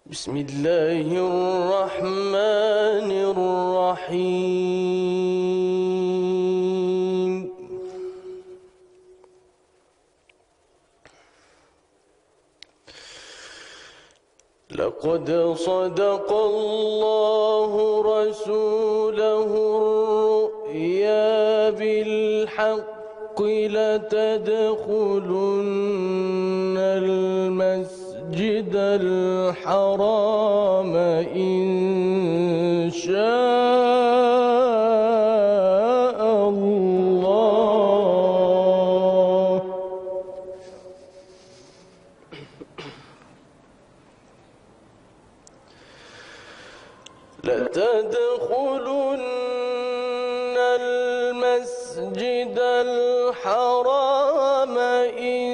بسم الله الرحمن الرحيم. لقد صدق الله رسوله الرؤيا بالحق لتدخلن المسجد الحرام إن شاء الله. لتدخلن المسجد الحرام إن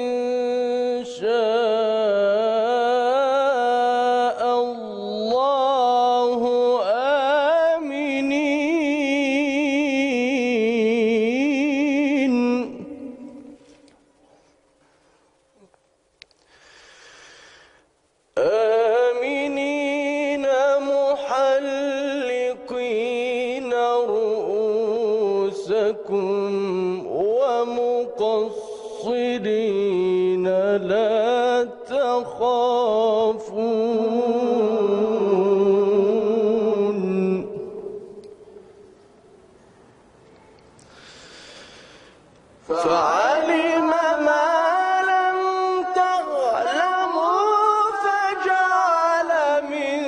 شاء الله آمنين محلقين رؤوسكم ومقصرين لا تخافون فعلم ما لم تعلموا فجعل من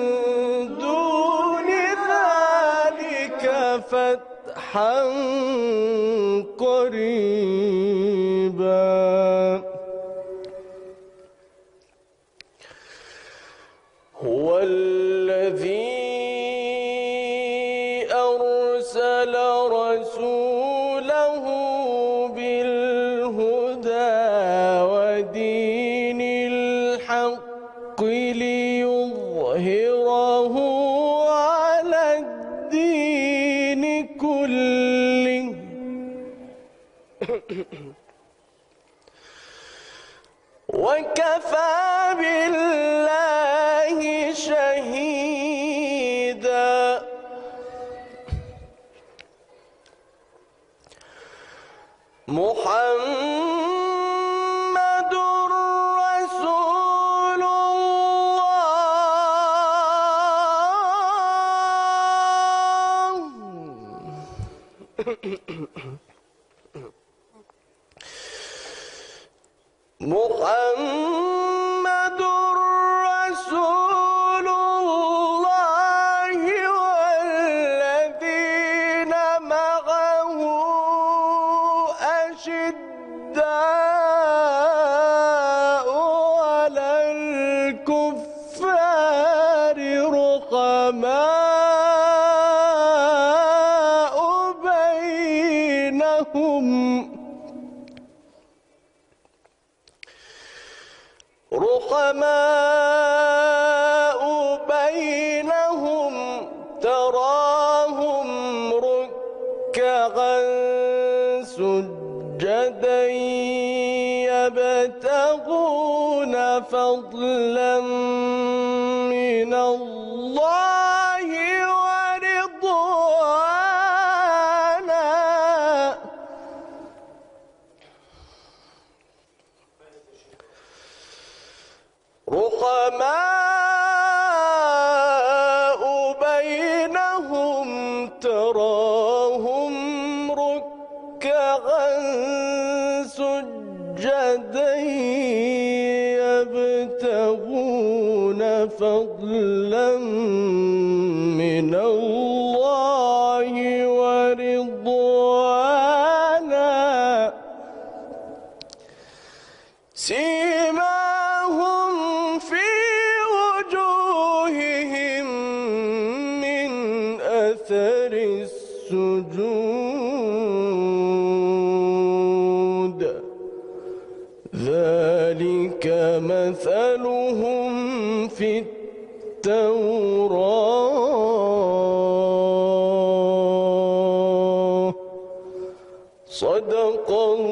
دون ذلك فتحا قريبا. هو الذي أرسل رسوله بالهدى ودين الحق ليظهره على الدين كله وكفى بالله شهيدا. محمد رسول الله. محمد رسول الله والذين معه أشداء على الكفار رحماء بينهم تراهم ركعا سجدا يبتغون فضلا من الله ورضوانا. رحماء بينهم تراهم ركعا سجدا يبتغون فضلا من الله ورضوانا. سيماهم في وجوههم من أثر السجود ذلك مثلهم في التوراة. صدق الله